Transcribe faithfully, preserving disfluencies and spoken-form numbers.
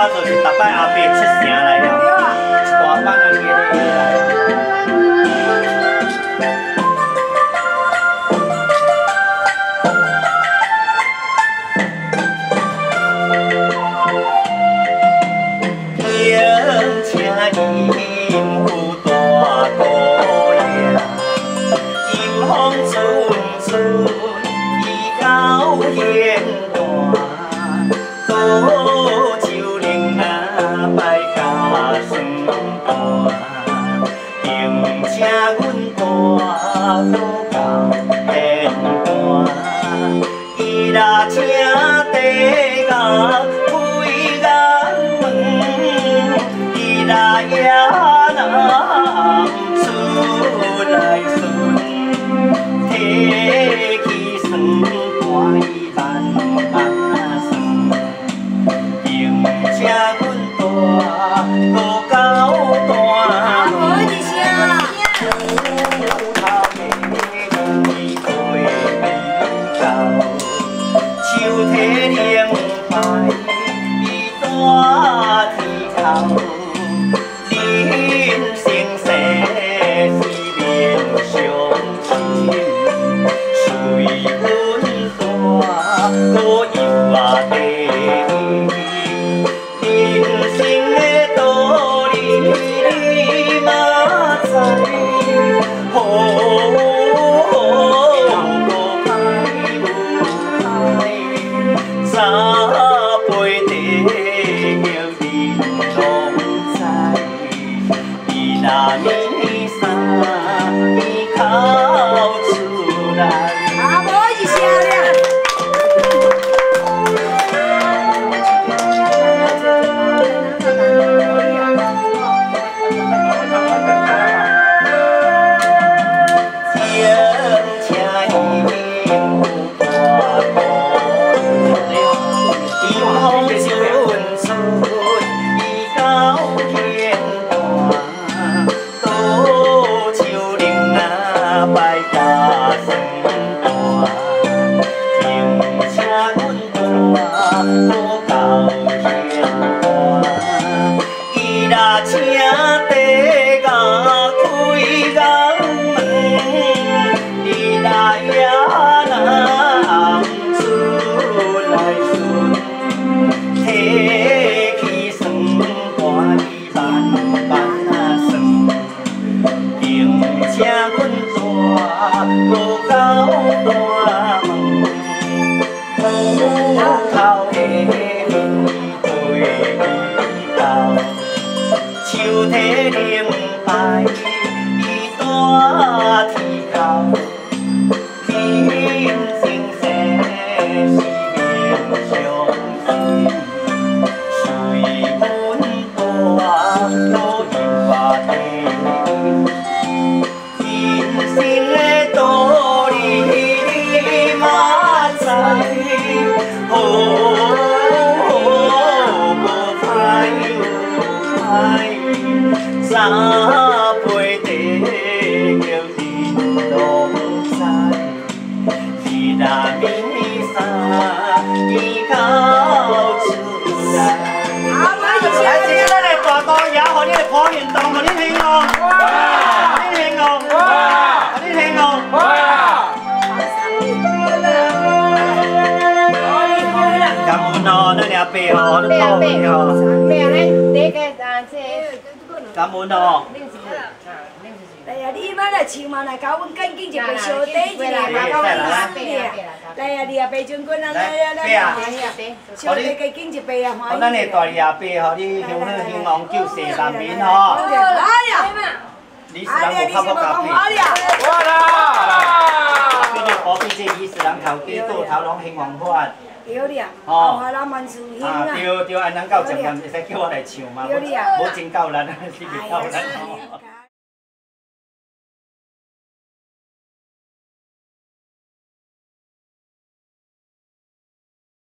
我就是逐摆后壁出声来了，一大班人个来。 感恩哦。 来呀，你莫来唱嘛，来教阮赶紧一杯烧底一个，来教阮来来呀，你啊，白将军啊，来呀来呀，烧底赶紧一杯啊，欢喜。 咱的大二阿伯吼，你兴许兴旺救世人民吼。 来呀， 你是人无靠不加配。 哇啦！叫做何必这伊是人头家倒头拢兴旺法。 对了，后下咱万事兴啊！ 对对，安能够渐渐会使叫我来唱嘛？无真够力，是袂够力。